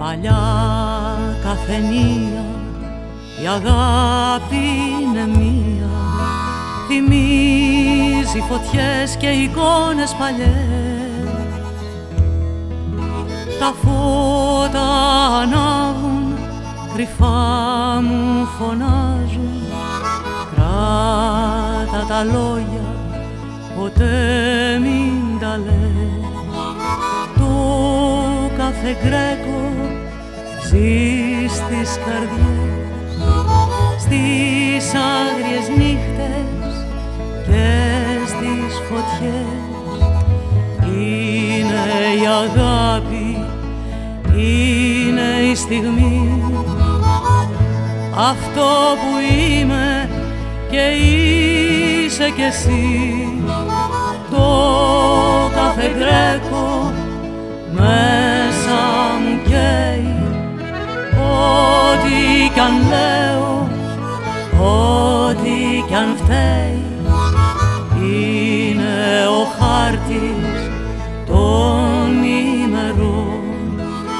Παλιά καφενεία, η αγάπη είναι μία. Θυμίζει φωτιές και εικόνες παλιές. Τα φώτα ανάβουν, κρυφά μου φωνάζουν. Κράτα τα λόγια, ποτέ μην τα λες. Το καφέ γκρέκο ζει στις καρδιές, στις άγριες νύχτες και στις φωτιές. Είναι η αγάπη, είναι η στιγμή, αυτό που είμαι και είσαι κι εσύ. Το καφέ γκρέκο μέσα μου καίει, ό,τι κι αν λέω, ό,τι κι αν φταίει. Είναι ο χάρτης των ημερών,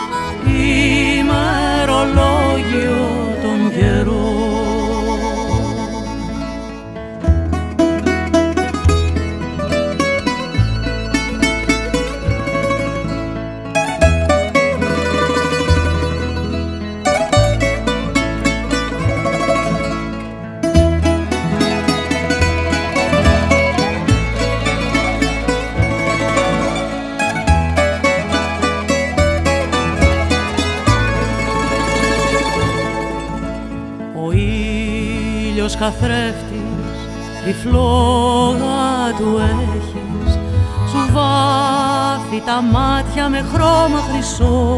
ημερολόγιο των καιρών. Καθρέφτης, η φλόγα του έχεις, σου βάφει τα μάτια με χρώμα χρυσό.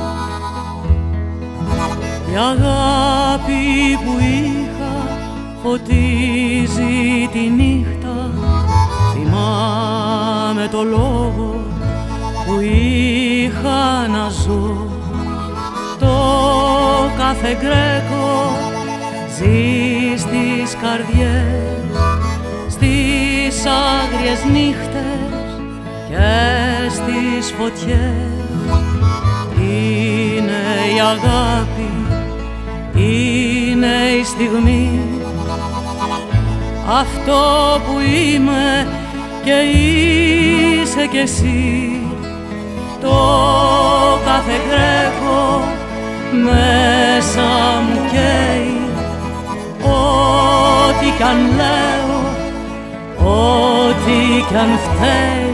Η αγάπη που είχα φωτίζει τη νύχτα, θυμάμαι το λόγο που είχα να ζω. Το καφέ γκρέκο ζει στις καρδιές, στις άγριες νύχτες και στις φωτιές. Είναι η αγάπη, είναι η στιγμή, αυτό που είμαι και είσαι κι εσύ. Το καφέ γκρέκο μέσα μου καίει, ό,τι κι αν λέω, ό,τι κι αν φταίει.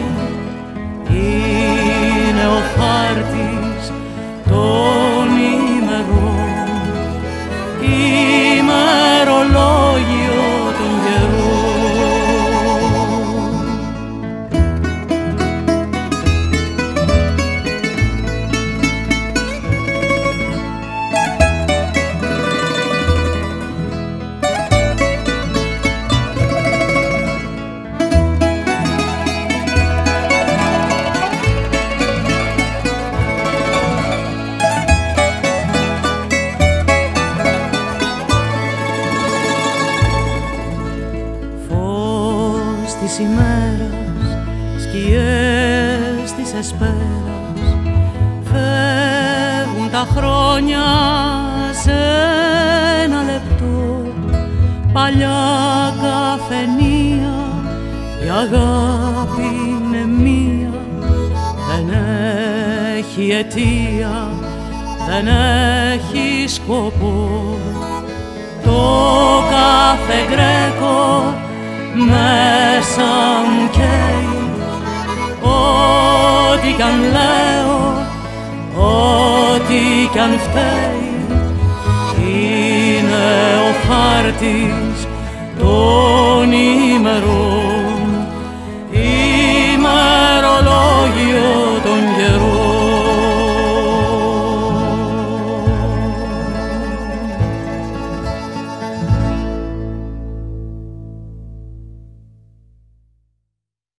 Είναι ο χάρτης των ημερών, ημερολόγιο των καιρών. Της ημέρας, σκιές της εσπέρας, φεύγουν τα χρόνια σε ένα λεπτό. Παλιά καφενεία, η αγάπη είναι μία, δεν έχει αιτία, δεν έχει σκοπό. Το καφέ γκρέκο μέσα μου καίει, ό,τι κι αν λέω, ό,τι κι αν φταίει. Είναι ο χάρτης των ημερών,